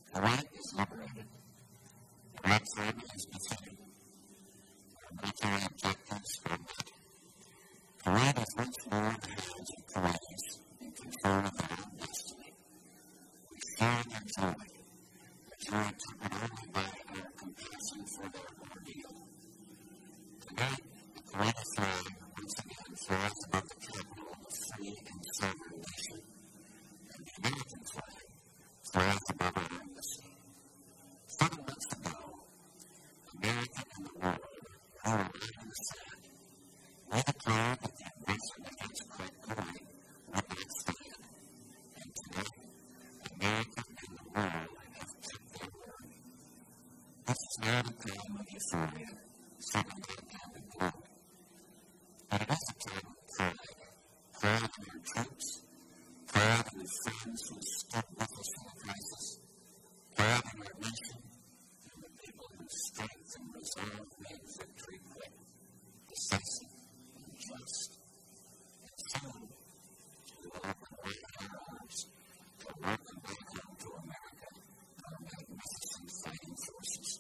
Kuwait is liberated. Iraq's army is defeated. Military objectives are met. Kuwait is once more in the hands of Kuwaitis in control of their own destiny. We share their joy, a joy tempered only by our compassion for their ordeal. Tonight, the Kuwaiti flag once again flies above the capital of a free and sovereign nation, and the American flag flies above our embassy. 7 months ago, America and the world were right in the sand. We declared that the invasion against Kuwait would not stand. And today, America and the world have kept their word. This is not a time of euphoria, certainly not a time of glory. But it is a time of pride. Pride in our troops, pride in the friends who stood with us in the crisis, pride in our nation, and the people whose strength and resolve made victory quick, decisive, and just. And soon, we will open wide our arms to welcome back home to America our magnificent fighting forces.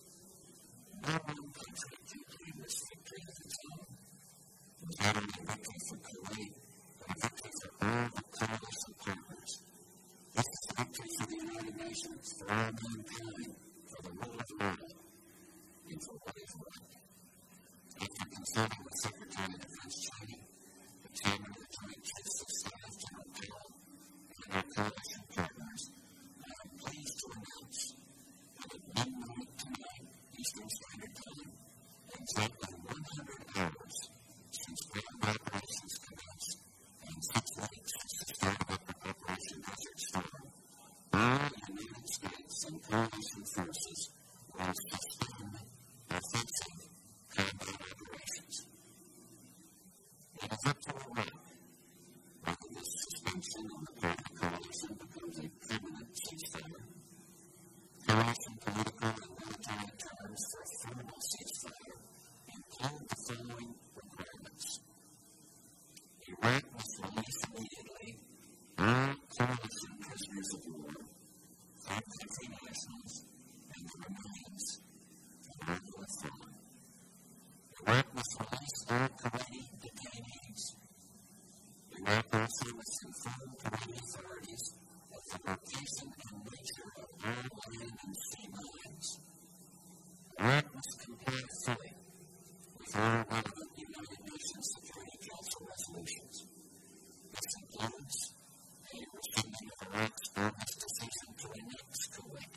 No one country can claim this victory of its own. It was not only a victory for Kuwait, but a victory for all the coalition partners. This is a victory for the United Nations, for all mankind, for the rule of law, and for what is right. After consulting with Secretary of Defense China, the Chairman of the Joint Chiefs of Staff, General Powell, and our coalition partners, I am pleased to announce that at midnight tonight, Eastern Standard Time, exactly 100 hours since ground operations commenced, and 6 weeks since the start of Operation Desert Storm, all United States and coalition forces will suspend offensive combat operations. It is up to Iraq whether this suspension on the part of the coalition becomes a permanent ceasefire. Coalition political and military terms for a formal ceasefire include the following requirements. Iraq must release immediately all coalition prisoners of war, third-country nationals, and the remains of all who have fallen. Iraq must release all Kuwaiti detainees. Iraq also must inform Kuwaiti authorities of the location and nature of all land and sea mines. Iraq must comply fully with all relevant United Nations Security Council resolutions. This includes a rescinding of Iraq's bogus decision to annex Kuwait,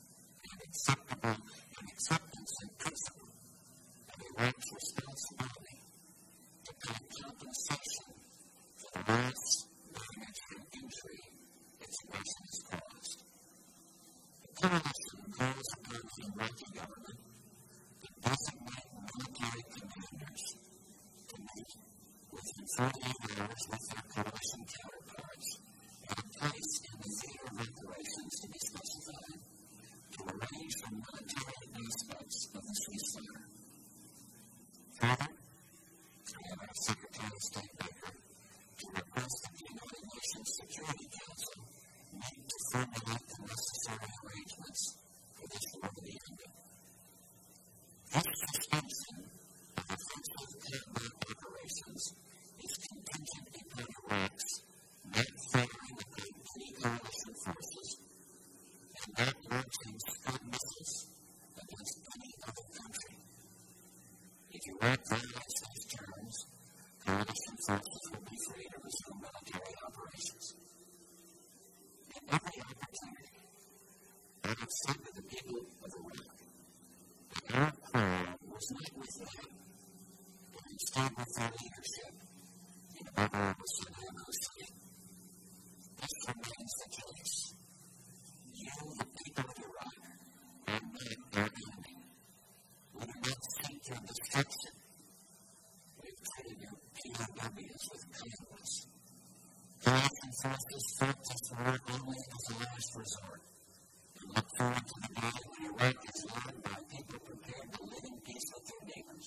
an acceptance in principle of Iraq's responsibility to pay compensation for the loss, damage, and injury its aggression has caused. The coalition calls upon the Iraqi government to designate military commanders to meet within 48 hours with their coalition counterparts at a place in the theater of operations to be specified to arrange for military aspects of the ceasefire. Further, I have asked Secretary of State Baker to request that the United Nations Security Council meet to formulate the necessary arrangements for this war to be ended. This suspension of offensive combat operations is contingent upon Iraq's not firing upon any coalition forces and not launching Scud missiles against any other country. If Iraq violates these terms, coalition forces will be free to resume military operations. At every opportunity, I have said to the people of Iraq that our quarrel was not with them, but instead with their leadership, and above all with Saddam Hussein. This remains the case. You, the people of Iraq, are not our enemy. We do not seek your destruction. We've treated your POWs with kindness. Coalition forces fought this war only as a last resort, and look forward to the day when Iraq is led by people prepared to live in peace with their neighbors.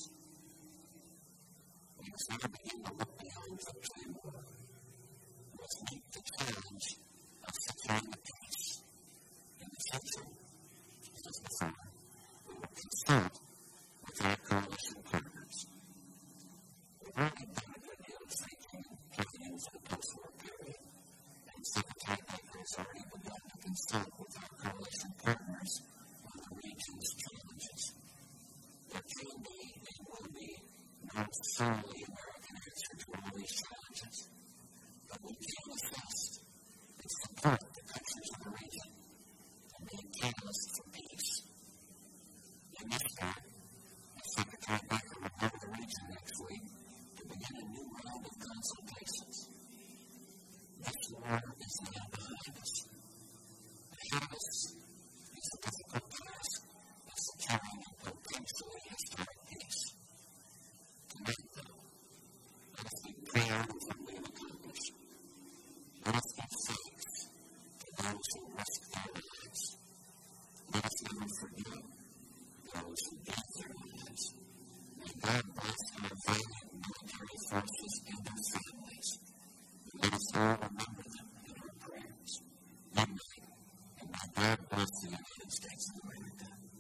We must never begin to look beyond victory and war. We must meet the challenge of securing the peace in the protection, as before, we will consult with our coalition partners. We're working on a new thinking planning for the post-war period, and Secretary Baker has already begun to consult with our coalition partners on the region's challenges. There can be and will be no solely American answer to all these challenges, but we can assist and support the countries of the region and be catalysts for peace. In this part, Secretary Baker will go to the region next week to begin a new round of consultations. This war is now behind us. Ahead of us is the difficult task of securing a potentially historic peace. Tonight, though, let us be proud of what we have accomplished. Let us give thanks to those who risked their lives. Let us never forget those who gave their lives. May God bless our valiant military forces and their families. Let us all remember them in our prayers. Good night, and may God bless the United States of America.